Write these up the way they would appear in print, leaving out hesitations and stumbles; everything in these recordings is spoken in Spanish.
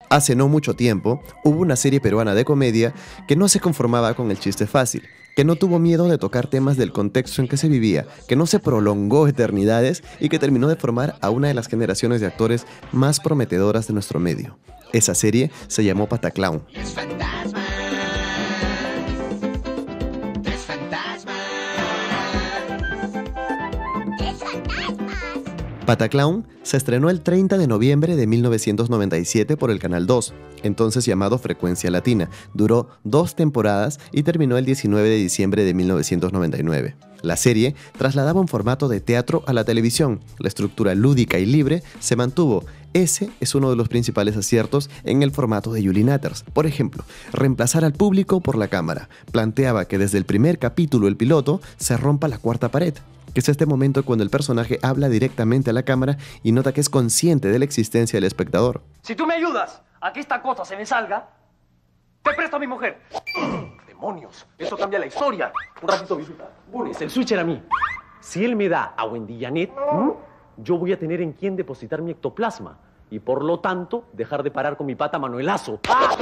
Hace no mucho tiempo, hubo una serie peruana de comedia que no se conformaba con el chiste fácil, que no tuvo miedo de tocar temas del contexto en que se vivía, que no se prolongó eternidades y que terminó de formar a una de las generaciones de actores más prometedoras de nuestro medio. Esa serie se llamó Pataclown. Pataclown se estrenó el 30 de noviembre de 1997 por el Canal 2, entonces llamado Frecuencia Latina. Duró 2 temporadas y terminó el 19 de diciembre de 1999. La serie trasladaba un formato de teatro a la televisión. La estructura lúdica y libre se mantuvo. Ese es uno de los principales aciertos en el formato de Yulinatters. Por ejemplo, reemplazar al público por la cámara. Planteaba que desde el primer capítulo, el piloto, se rompa la cuarta pared, que es este momento cuando el personaje habla directamente a la cámara y nota que es consciente de la existencia del espectador. Si tú me ayudas a que esta cosa se me salga, te presto a mi mujer. ¡Demonios! Eso cambia la historia. Un ratito, visita. Pones el switcher a mí. Si él me da a Wendy Janet, yo voy a tener en quién depositar mi ectoplasma. Y por lo tanto, dejar de parar con mi pata Manuelazo.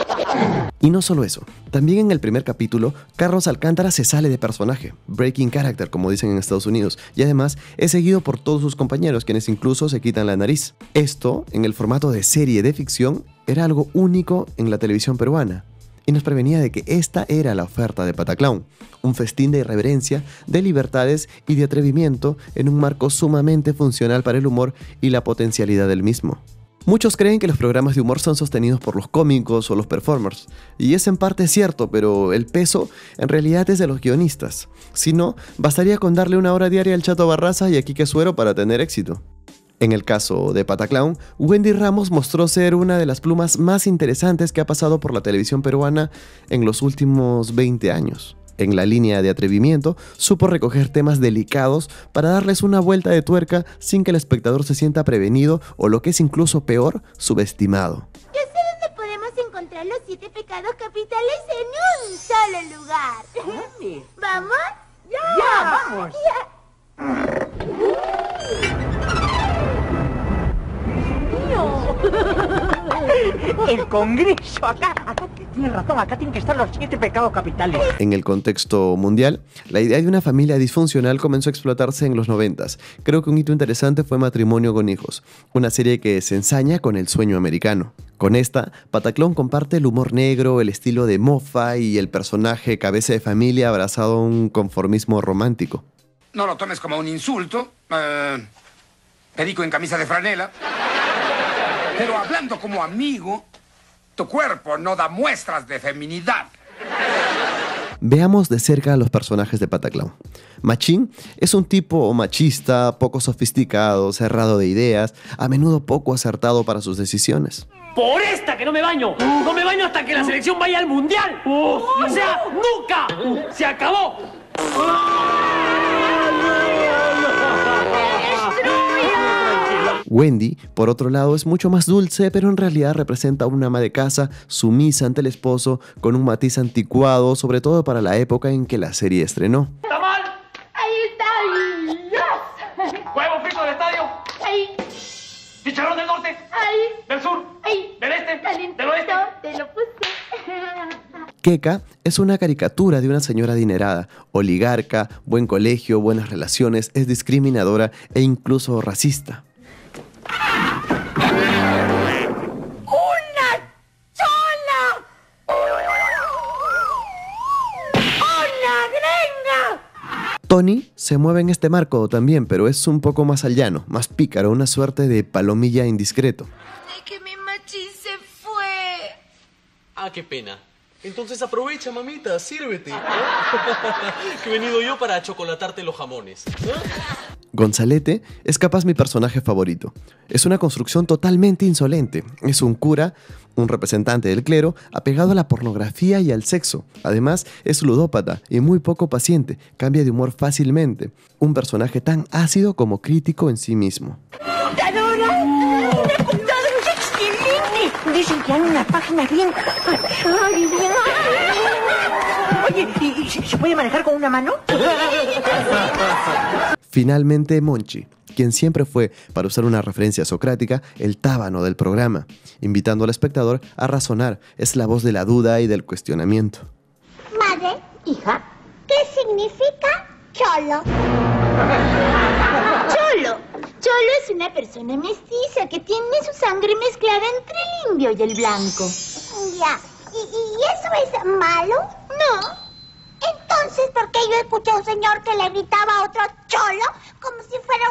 Y no solo eso, también en el primer capítulo, Carlos Alcántara se sale de personaje, breaking character como dicen en Estados Unidos, y además es seguido por todos sus compañeros, quienes incluso se quitan la nariz. Esto, en el formato de serie de ficción, era algo único en la televisión peruana, y nos prevenía de que esta era la oferta de Pataclown, un festín de irreverencia, de libertades y de atrevimiento en un marco sumamente funcional para el humor y la potencialidad del mismo. Muchos creen que los programas de humor son sostenidos por los cómicos o los performers, y es en parte cierto, pero el peso en realidad es de los guionistas. Si no, bastaría con darle 1 hora diaria al Chato Barraza y a Quique Suero para tener éxito. En el caso de Pataclown, Wendy Ramos mostró ser una de las plumas más interesantes que ha pasado por la televisión peruana en los últimos 20 años. En la línea de atrevimiento, supo recoger temas delicados para darles una vuelta de tuerca sin que el espectador se sienta prevenido o, lo que es incluso peor, subestimado. Yo sé dónde podemos encontrar los 7 pecados capitales en un solo lugar. ¿Dónde? ¿Vamos? ¡Ya, vamos! El Congreso, acá tienes razón, acá tienen que estar los 7 pecados capitales. En el contexto mundial, la idea de una familia disfuncional comenzó a explotarse en los 90s. Creo que un hito interesante fue Matrimonio con Hijos, una serie que se ensaña con el sueño americano. Con esta, Pataclown comparte el humor negro, el estilo de mofa y el personaje cabeza de familia abrazado a un conformismo romántico. No lo tomes como un insulto, perico en camisa de franela. Pero hablando como amigo, tu cuerpo no da muestras de feminidad. Veamos de cerca a los personajes de Pataclown. Machín es un tipo machista, poco sofisticado, cerrado de ideas, a menudo poco acertado para sus decisiones. ¡Por esta que no me baño! ¡No me baño hasta que la selección vaya al mundial! ¡O sea, nunca! ¡Se acabó! Wendy, por otro lado, es mucho más dulce, pero en realidad representa a una ama de casa sumisa ante el esposo, con un matiz anticuado, sobre todo para la época en que la serie estrenó. ¡Tamal! Ahí está. ¡Yes! ¡Huevo frito del estadio! Ahí, ¡Chicharrón del norte! ahí, ¡Del sur! ahí. ¡Del este! Calentito, ¡Del oeste! te lo puse. Keka es una caricatura de una señora adinerada, oligarca, buen colegio, buenas relaciones, es discriminadora e incluso racista. Tony se mueve en este marco también, pero es un poco más al llano, más pícaro, una suerte de palomilla indiscreto. Es que mi machín se fue. Ah, qué pena. Entonces aprovecha, mamita, sírvete. Que he venido yo para chocolatarte los jamones. Gonzalete es capaz mi personaje favorito. Es una construcción totalmente insolente. Es un cura, un representante del clero, apegado a la pornografía y al sexo. Además, es ludópata y muy poco paciente. Cambia de humor fácilmente. Un personaje tan ácido como crítico en sí mismo. ¡Computadora! ¡Una computadora excelente! Dicen que hay una página bien... Oye, ¿y se puede manejar con una mano? Finalmente, Monchi. quien siempre fue, para usar una referencia socrática, el tábano del programa, invitando al espectador a razonar. Es la voz de la duda y del cuestionamiento. Madre, Hija, ¿qué significa cholo? Cholo. Cholo es una persona mestiza que tiene su sangre mezclada entre el indio y el blanco. ya. ¿Y eso es malo? No. Entonces, ¿por qué yo escuché a un señor que le gritaba a otro cholo como si fuera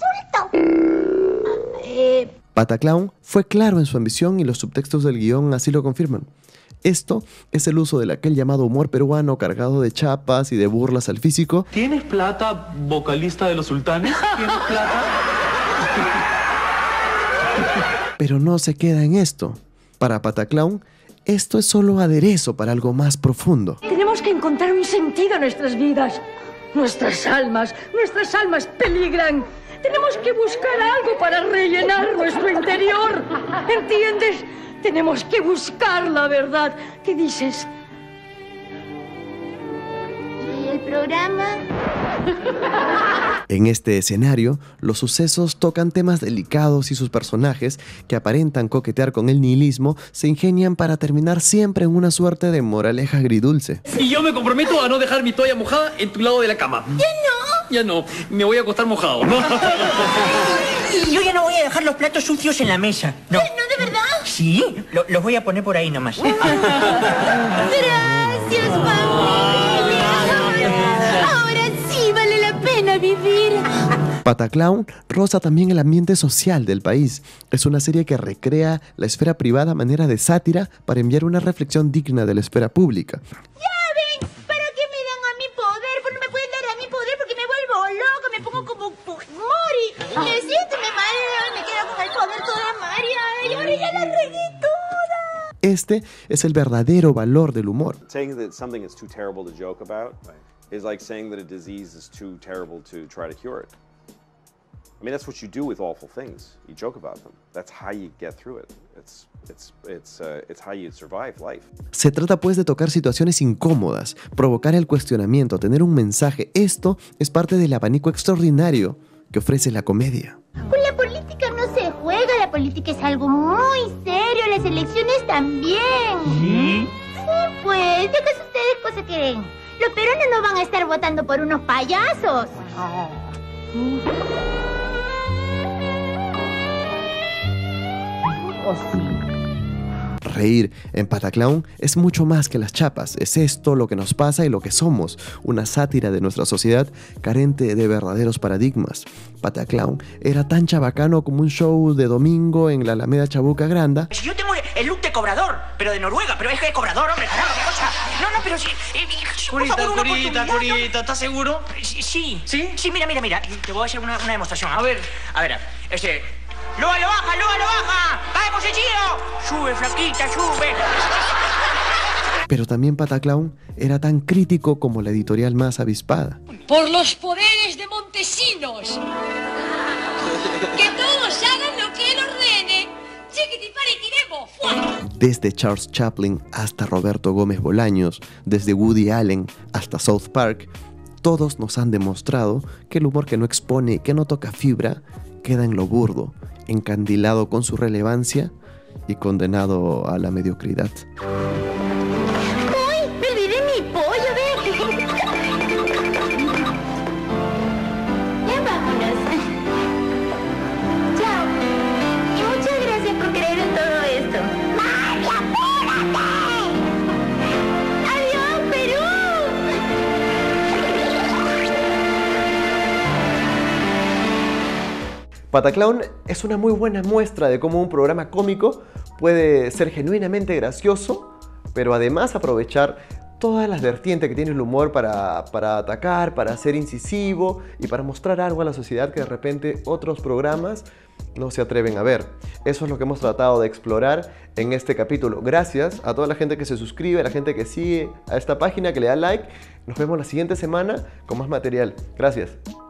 un insulto? Pataclown fue claro en su ambición y los subtextos del guión así lo confirman. Esto es el uso de aquel llamado humor peruano cargado de chapas y de burlas al físico. ¿Tienes plata, vocalista de los sultanes? ¿Tienes plata? Pero no se queda en esto. Para Pataclown, esto es solo aderezo para algo más profundo. Tenemos que encontrar un sentido a nuestras vidas. Nuestras almas peligran. Tenemos que buscar algo para rellenar nuestro interior. ¿Entiendes? Tenemos que buscar la verdad. ¿Qué dices? ¿Y el programa? En este escenario, los sucesos tocan temas delicados y sus personajes, que aparentan coquetear con el nihilismo, se ingenian para terminar siempre en una suerte de moraleja agridulce. Y yo me comprometo a no dejar mi toalla mojada en tu lado de la cama. ¡Ya no! Ya no, me voy a acostar mojado. Y yo ya no voy a dejar los platos sucios en la mesa. No. ¿No, de verdad? Sí, los voy a poner por ahí nomás. Gracias, familia. Ahora sí vale la pena vivir. Pataclown roza también el ambiente social del país. Es una serie que recrea la esfera privada a manera de sátira para enviar una reflexión digna de la esfera pública. Ya ven, ¿para qué me dan a mi poder? Pues no me pueden dar a mi poder porque me vuelvo loca, me pongo como Mori. Me siento, me mareo y me quedo con el poder toda mareada y ahora ya la regué toda. Este es el verdadero valor del humor. Saying that something is too terrible to joke about is like saying that a disease is too terrible to try to cure it. I mean, that's what you do with awful things. You joke about them. That's how you get through it. It's how you survive life. Se trata pues de tocar situaciones incómodas, provocar el cuestionamiento, tener un mensaje. Esto es parte del abanico extraordinario que ofrece la comedia. Con la política no se juega, la política es algo muy serio, las elecciones también. ¿Sí? Sí, pues, ¿de acaso ustedes cosa creen? Los peruanos no van a estar votando por unos payasos. Reír en Pataclown es mucho más que las chapas. Es esto lo que nos pasa y lo que somos. Una sátira de nuestra sociedad carente de verdaderos paradigmas. Pataclown era tan chabacano como un show de domingo en la Alameda Chabuca Granda. Si yo tengo el look de cobrador, pero de Noruega, pero es que de cobrador, hombre, caramba, qué cosa. No, pero sí. Por favor, una oportunidad. Curita, ¿estás seguro? Sí. ¿Sí? Sí, mira. Te voy a hacer una demostración. A ver. ¡Lo baja! ¡Cae, Josechillo! ¡Sube, flaquita, sube! Pero también Pataclown era tan crítico como la editorial más avispada. Por los poderes de Montesinos. Que todos hagan lo que él ordene. Chiquitiparitiremo. ¡Fua! Desde Charles Chaplin hasta Roberto Gómez Bolaños, desde Woody Allen hasta South Park, todos nos han demostrado que el humor que no expone, que no toca fibra, queda en lo burdo, encandilado con su relevancia y condenado a la mediocridad. ¡Uy! ¡Me olvidé mi pollo! ¡Ven! Ya vámonos. Chao. Y muchas gracias por creer en todo esto. ¡Mami, apúrate! ¡Adiós, Perú! Pataclown es una muy buena muestra de cómo un programa cómico puede ser genuinamente gracioso, pero además aprovechar todas las vertientes que tiene el humor para atacar, para ser incisivo y para mostrar algo a la sociedad que de repente otros programas no se atreven a ver. Eso es lo que hemos tratado de explorar en este capítulo. Gracias a toda la gente que se suscribe, a la gente que sigue a esta página, que le da like. Nos vemos la siguiente semana con más material. Gracias.